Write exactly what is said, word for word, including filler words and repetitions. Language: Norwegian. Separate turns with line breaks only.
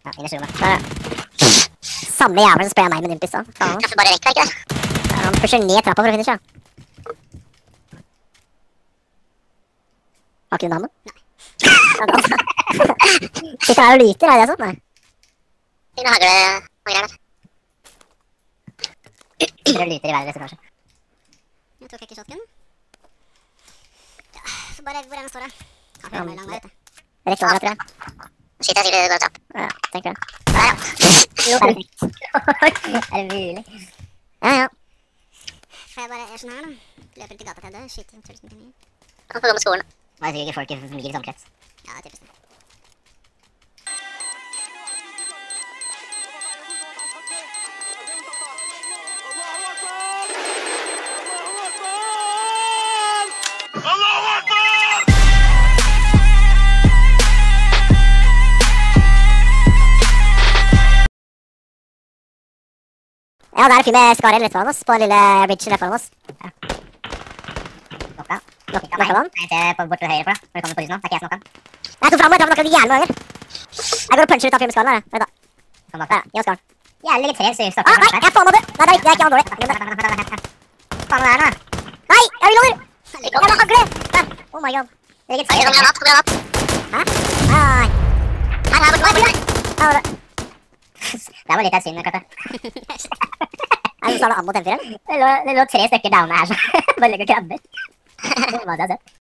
Ja, inn i skjorommet. Der, ja. Samme jævel som sprayer meg med nympis da. Faen.
Treffer bare rekkverk, det.
Ja, han pusher ned trappa for å finne seg. Har ikke du navnet?
Nei.
Sitter her og lyter, er det sånn? Nei.
Fikk noe hagle og greier der.
Sitter og lyter i været, kanskje.
Jeg tok ikke shotgun. Ja, så bare hvor er den står da? Ja, det er lang vei, vet du.
Rett over, tror jeg.
Skyter jeg sikkert går trapp.
Ja, tenker det.
Der, ja.
Perfekt. Er det mulig? Ja, ja.
Får jeg bare gjøre sånn her, da? Løper ut i gata til det, skyter tusen til mye.
Han får gå med skolen. Det er sikkert folk som ligger i samme krets.
Ja, det er typisk det.
Ja, det er en fyr med skarre rett foran oss, på den lille bridgen rett foran oss. Ja. Lokka. Lokka meg. Nei, se på bort til høyre for deg, når du kommer på lyset nå. Det er ikke jeg som lokka. Jeg tok frem og jeg tar nokka jævlig mange ganger. Jeg går og puncher ut av fyr med skarren her, vent da. Kom bak. Der, gi oss skarren. Jævlig legger tre syv stokker. Ah, nei, jeg faen meg det. Nei, det er ikke han dårlig. Faen meg det er nå. Nei, jeg vil over. Jeg vil hagle. Oh my god. Det ligger tre.
Kom granat, kom granat.
Hæ? Nei.
Her, her, borte, borte.
Her var det. Det var litt av et syn, kanskje. Er det sånn ammo til fyren? Det lå tre stykker down her, så bare ligger og krabber. Det var det jeg har sett.